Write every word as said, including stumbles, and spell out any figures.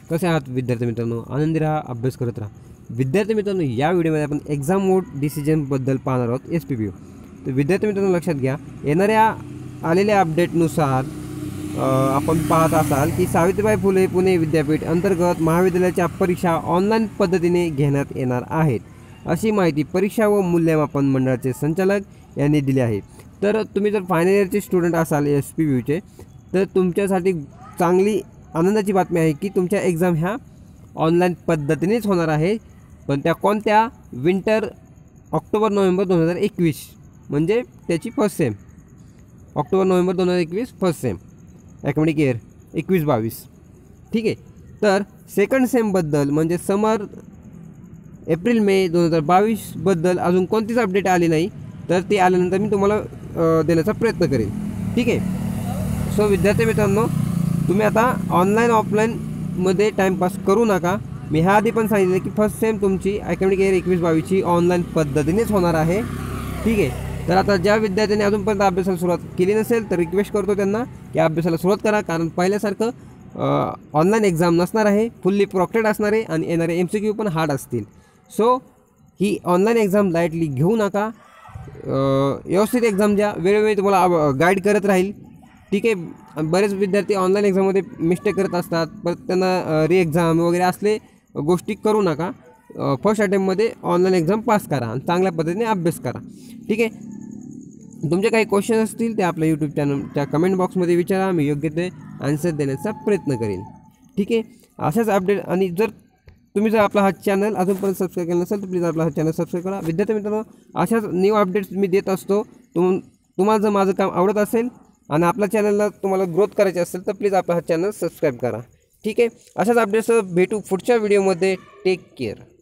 कसे आहात विद्यार्थी मित्रांनो? आनंदी राहा, अभ्यास करत राहा. विद्यार्थी मित्रांनो, या व्हिडिओमध्ये आपण एक्झाम मोड डिसिजनबद्दल पाहणार आहोत, एस पी पी यू. तर विद्यार्थी मित्रांनो लक्षात घ्या, येणाऱ्या आलेल्या अपडेटनुसार आपण पाहत असाल की सावित्रीबाई फुले पुणे विद्यापीठ अंतर्गत महाविद्यालयाच्या परीक्षा ऑनलाईन पद्धतीने घेण्यात येणार आहेत, अशी माहिती परीक्षा व मूल्यमापन मंडळाचे संचालक यांनी दिली आहे. तर तुम्ही जर फायनल इयरचे स्टुडंट असाल एस पी पी यूचे, तर तुमच्यासाठी चांगली आनंदाची बातमी आहे की तुमच्या एक्झाम ह्या ऑनलाईन पद्धतीनेच होणार आहे. पण त्या कोणत्या? विंटर ऑक्टोबर नोव्हेंबर दोन हजार एकवीस, म्हणजे त्याची फर्स्ट सेम. ऑक्टोबर नोव्हेंबर दोन हजार एकवीस फर्स्ट सेम अकॅडमिक इयर एकवीस बावीस. ठीक आहे. तर सेकंड सेमबद्दल म्हणजे समर एप्रिल मे दोन हजार बावीसबद्दल अजून कोणतीच अपडेट आली नाही. तर ती आल्यानंतर मी तुम्हाला देण्याचा प्रयत्न करेन. ठीक आहे. सो विद्यार्थी मित्रांनो, तुम्ही आता ऑनलाईन ऑफलाईनमध्ये टाईमपास करू नका. मी ह्या आधी पण सांगितलं की फर्स्ट सेम तुमची अकॅडमिक इयर एकवीस बावीसची ऑनलाईन पद्धतीनेच होणार आहे. ठीक आहे. तर आता ज्या विद्यार्थ्यांनी अजूनपर्यंत अभ्यासाला सुरुवात केली नसेल तर रिक्वेस्ट करतो त्यांना की अभ्यासाला सुरुवात करा, कारण पहिल्यासारखं ऑनलाईन एक्झाम नसणार आहे, फुल्ली प्रॉक्टेड असणार आहे आणि येणारे एम सी क्यू पण हार्ड असतील. सो ही ऑनलाईन एक्झाम लाईटली घेऊ नका. व्यवस्थित एक्झाम द्या, वेळोवेळी तुम्हाला गाईड करत राहील. ठीक आहे. बरेच विद्यार्थी ऑनलाईन एक्झाममध्ये मिस्टेक करत असतात, परत त्यांना री एक्झाम वगैरे असले गोष्टी करू नका. फर्स्ट अटेम्प्टमध्ये ऑनलाईन एक्झाम पास करा आणि चांगल्या पद्धतीने अभ्यास करा. ठीक आहे. तुमचे काही क्वेश्चन असतील ते आपल्या यूट्यूब चॅनलच्या कमेंट बॉक्समध्ये विचारा, मी योग्य ते आन्सर देण्याचा प्रयत्न करेन. ठीक आहे. अशाच अपडेट, आणि जर तुम्ही जर आपला हा चॅनल अजूनपर्यंत सबस्क्राईब केला नसेल तर प्लीज आपला हा चॅनल सबस्क्राईब करा. विद्यार्थी मित्रांनो, अशाच न्यू अपडेट्स मी देत असतो. तुम तुम्हाला जर माझं काम आवडत असेल आणि आपल्या चॅनलला तुम्हाला ग्रोथ करायची असेल तर प्लीज आपला हा चॅनल सबस्क्राईब करा. ठीक आहे. अशाच अपडेट्स भेटू पुढच्या व्हिडिओमध्ये. Take care.